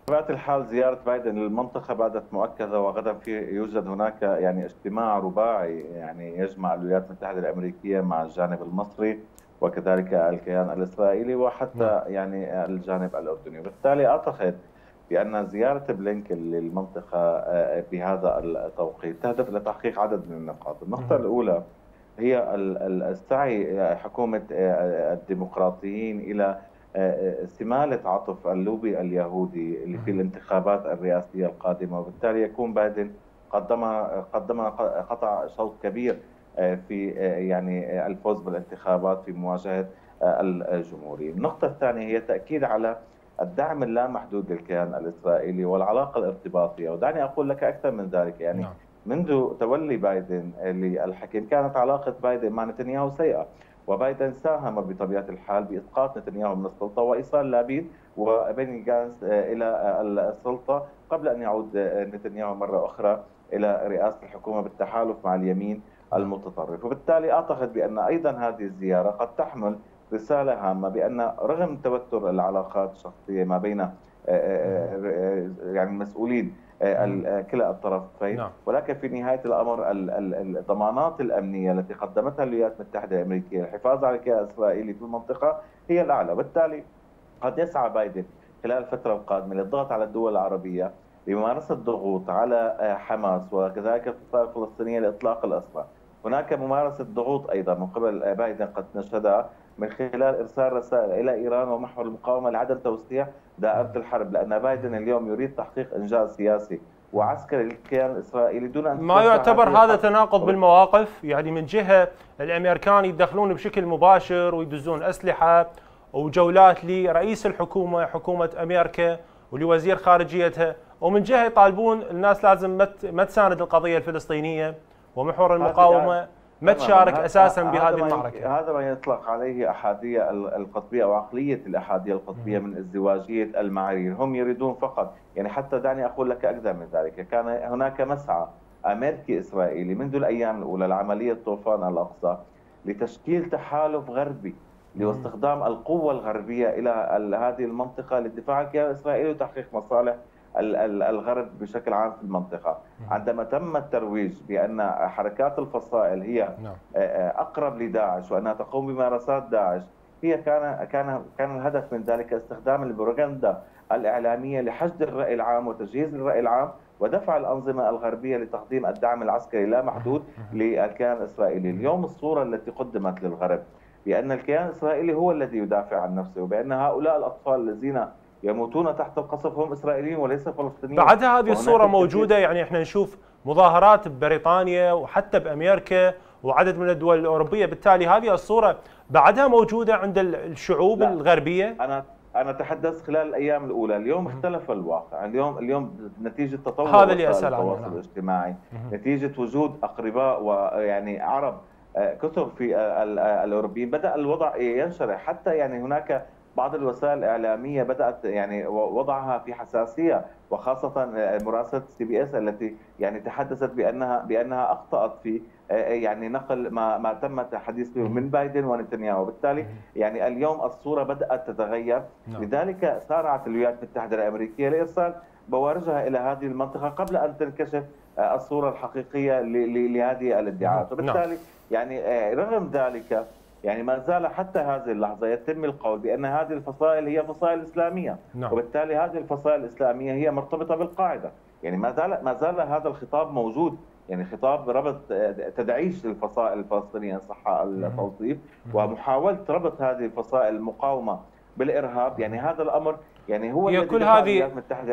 بطبيعة الحال زيارة بايدن للمنطقة باتت مؤكدة، وغدا في يوجد هناك يعني اجتماع رباعي يعني يجمع الولايات المتحدة الأمريكية مع الجانب المصري وكذلك الكيان الإسرائيلي وحتى يعني الجانب الأردني. وبالتالي أعتقد بأن زيارة بلينكن للمنطقة بهذا التوقيت تهدف إلى تحقيق عدد من النقاط. النقطة الأولى هي السعي حكومة الديمقراطيين إلى استمالة عطف اللوبي اليهودي اللي في الانتخابات الرئاسية القادمة، وبالتالي يكون بايدن قدم قدم قطع شوط كبير في يعني الفوز بالانتخابات في مواجهة الجمهوري. النقطة الثانية هي التأكيد على الدعم اللامحدود للكيان الإسرائيلي والعلاقة الارتباطية، ودعني أقول لك أكثر من ذلك. يعني نعم. منذ تولي بايدن للحكم كانت علاقة بايدن مع نتنياهو سيئة، وبايدن ساهم بطبيعة الحال بإسقاط نتنياهو من السلطة وإيصال لابيد وبني جانس إلى السلطة قبل أن يعود نتنياهو مرة أخرى إلى رئاسة الحكومة بالتحالف مع اليمين المتطرف. وبالتالي أعتقد بأن أيضا هذه الزيارة قد تحمل رسالة هامة بأن رغم توتر العلاقات الشخصية ما بين يعني المسؤولين كلا الطرفين، نعم. ولكن في نهاية الأمر الضمانات الأمنية التي قدمتها الولايات المتحدة الأمريكية للحفاظ على الكيان الإسرائيلي في المنطقة هي الأعلى. وبالتالي قد يسعى بايدن خلال الفترة القادمة للضغط على الدول العربية بممارسة ضغوط على حماس وكذلك الفصائل الفلسطينية لإطلاق الأسرى. هناك ممارسة ضغوط أيضا من قبل بايدن قد نشهدها من خلال إرسال رسائل إلى إيران ومحور المقاومة لعدم توسيع دائرة الحرب، لأن بايدن اليوم يريد تحقيق إنجاز سياسي وعسكري للكيان الإسرائيلي دون أن ما يعتبر هذا تناقض بالمواقف. يعني من جهة الأمريكان يتدخلون بشكل مباشر ويدزون أسلحة وجولات لرئيس الحكومة حكومة أمريكا ولوزير خارجيتها، ومن جهة يطالبون الناس لازم ما تساند القضية الفلسطينية ومحور المقاومة ما تشارك اساسا بهذه المعركه. هذا ما يطلق عليه احاديه القطبيه او عقليه الاحاديه القطبيه من ازدواجيه المعايير. هم يريدون فقط يعني حتى دعني اقول لك اكثر من ذلك، كان هناك مسعى امريكي اسرائيلي منذ الايام الاولى لعمليه طوفان الاقصى لتشكيل تحالف غربي لاستخدام القوه الغربيه الى هذه المنطقه للدفاع عن الكيان الاسرائيلي وتحقيق مصالح الغرب بشكل عام في المنطقة. عندما تم الترويج بأن حركات الفصائل هي أقرب لداعش وأنها تقوم بممارسات داعش، هي كان كان كان الهدف من ذلك استخدام البروباغندا الإعلامية لحشد الرأي العام وتجهيز الرأي العام ودفع الأنظمة الغربية لتقديم الدعم العسكري لا محدود للكيان الإسرائيلي. اليوم الصورة التي قدمت للغرب بأن الكيان الإسرائيلي هو الذي يدافع عن نفسه وبأن هؤلاء الأطفال الذين يموتون تحت القصف هم إسرائيليين وليس فلسطينيين. بعدها هذه الصورة موجودة، يعني احنا نشوف مظاهرات ببريطانيا وحتى بأمريكا وعدد من الدول الأوروبية، بالتالي هذه الصورة بعدها موجودة عند الشعوب لا. الغربية. أنا أنا تحدثت خلال الأيام الأولى، اليوم اختلف الواقع، اليوم اليوم نتيجة تطور هذا اللي أسأل عنه التواصل الاجتماعي، نتيجة وجود أقرباء ويعني عرب كثر في الأوروبيين بدأ الوضع ينشرح، حتى يعني هناك بعض الوسائل الإعلامية بدأت يعني وضعها في حساسية، وخاصة مراسلة سي بي اس التي يعني تحدثت بأنها بأنها أخطأت في يعني نقل ما ما تم الحديث به من بايدن ونتنياهو. وبالتالي يعني اليوم الصورة بدأت تتغير، لذلك سارعت الولايات المتحدة الأمريكية لإرسال بوارجها إلى هذه المنطقة قبل أن تنكشف الصورة الحقيقية لهذه الادعاءات. وبالتالي يعني رغم ذلك يعني ما زال حتى هذه اللحظة يتم القول بأن هذه الفصائل هي فصائل إسلامية، نعم. وبالتالي هذه الفصائل الإسلامية هي مرتبطة بالقاعدة. يعني ما زال ما زال هذا الخطاب موجود، يعني خطاب ربط تدعيش للفصائل الفلسطينية إن صح التوصيف، ومحاولة ربط هذه الفصائل المقاومة بالإرهاب. يعني هذا الأمر يعني هو هي كل هذه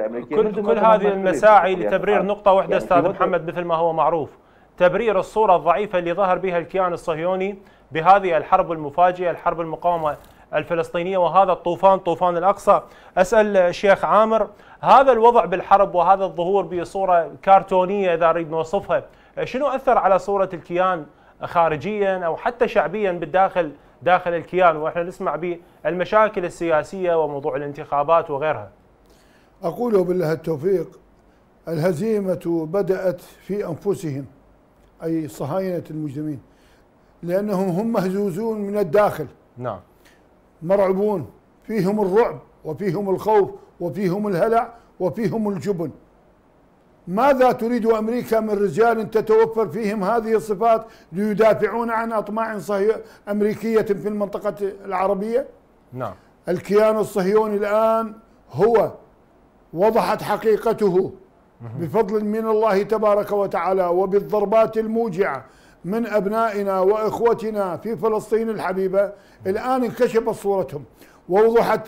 كل, كل هذه المساعي لتبرير نقطة واحدة يعني أستاذ محمد مثل ما هو معروف، تبرير الصورة الضعيفة اللي ظهر بها الكيان الصهيوني بهذه الحرب المفاجئة، الحرب المقاومة الفلسطينية وهذا الطوفان طوفان الأقصى. أسأل شيخ عامر، هذا الوضع بالحرب وهذا الظهور بصورة كرتونية إذا نريد نوصفها، شنو أثر على صورة الكيان خارجيا أو حتى شعبيا بالداخل داخل الكيان، وإحنا نسمع بالمشاكل السياسية وموضوع الانتخابات وغيرها؟ أقول بالله التوفيق، الهزيمة بدأت في أنفسهم، أي صهاينة المجرمين، لأنهم هم مهزوزون من الداخل، نعم، مرعوبون، فيهم الرعب وفيهم الخوف وفيهم الهلع وفيهم الجبن. ماذا تريد أمريكا من رجال تتوفر فيهم هذه الصفات ليدافعون عن أطماع أمريكية في المنطقة العربية؟ نعم. الكيان الصهيوني الآن هو وضحت حقيقته بفضل من الله تبارك وتعالى وبالضربات الموجعة من أبنائنا وإخوتنا في فلسطين الحبيبة. الآن انكشفت صورتهم ووضحت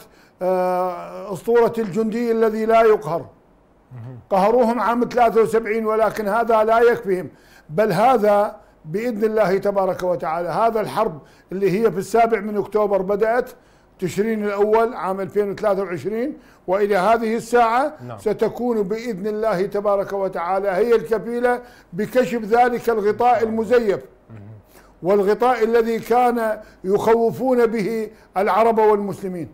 أسطورة الجندي الذي لا يقهر. قهروهم عام ثلاثة وسبعين، ولكن هذا لا يكفيهم، بل هذا بإذن الله تبارك وتعالى هذا الحرب اللي هي في السابع من أكتوبر بدأت تشرين الأول عام ألفين وثلاثة وعشرين وإلى هذه الساعة نعم. ستكون بإذن الله تبارك وتعالى هي الكفيلة بكشف ذلك الغطاء المزيف والغطاء الذي كان يخوفون به العرب والمسلمين.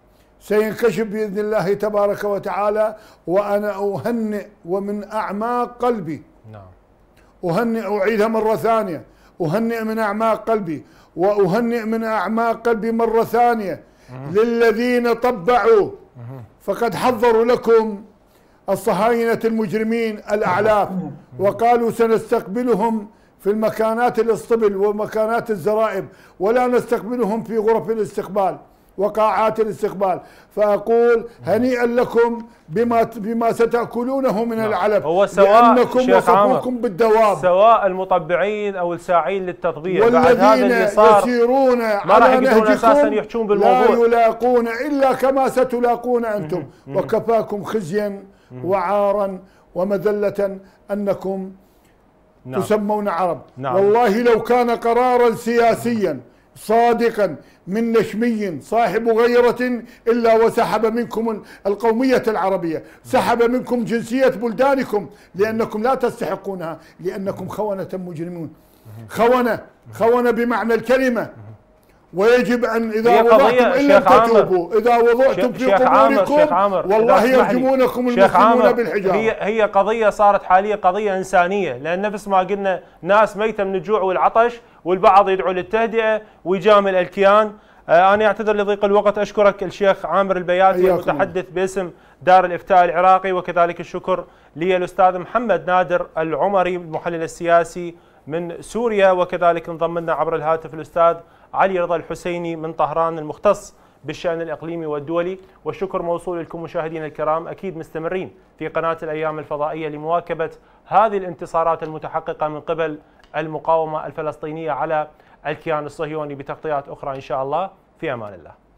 سينكشف بإذن الله تبارك وتعالى، وأنا أهنئ ومن أعماق قلبي نعم. أهنئ أعيدها مرة ثانية، أهنئ من أعماق قلبي وأهنئ من أعماق قلبي مرة ثانية للذين طبعوا، فقد حضروا لكم الصهاينة المجرمين الأعلاف وقالوا سنستقبلهم في المكانات الاسطبل ومكانات الزرائب ولا نستقبلهم في غرف الاستقبال وقاعات الاستقبال. فأقول هنيئا لكم بما بما ستأكلونه من العلف، هو سواء لأنكم وصفوكم بالدواب، سواء المطبعين أو الساعين للتطبيع. والذين يسيرون على نهجكم يحجون بالموضوع لا يلاقون إلا كما ستلاقون أنتم، وكفاكم خزيا وعارا ومذلة أنكم نعم. تسمون عرب. نعم. والله لو كان قرارا سياسيا صادقا من نشمي صاحب غيرة إلا وسحب منكم القومية العربية، سحب منكم جنسية بلدانكم لأنكم لا تستحقونها، لأنكم خونة مجرمون. خونة خونة بمعنى الكلمة. ويجب أن إذا وضعتم إن لم تتوبوا، إذا وضعتم في قبوركم والله يرجمونكم المسلمون بالحجارة. هي هي قضية صارت حاليا قضية إنسانية، لأن نفس ما قلنا ناس ميتة من الجوع والعطش، والبعض يدعو للتهدئة ويجامل الكيان. آه أنا أعتذر لضيق الوقت، أشكرك الشيخ عامر البياتي المتحدث باسم دار الإفتاء العراقي، وكذلك الشكر للأستاذ محمد نادر العمري المحلل السياسي من سوريا، وكذلك انضم لنا عبر الهاتف الأستاذ علي رضا الحسيني من طهران المختص بالشأن الإقليمي والدولي. والشكر موصول لكم مشاهدينا الكرام، أكيد مستمرين في قناة الأيام الفضائية لمواكبة هذه الانتصارات المتحققة من قبل المقاومة الفلسطينية على الكيان الصهيوني بتغطيات أخرى إن شاء الله. في أمان الله.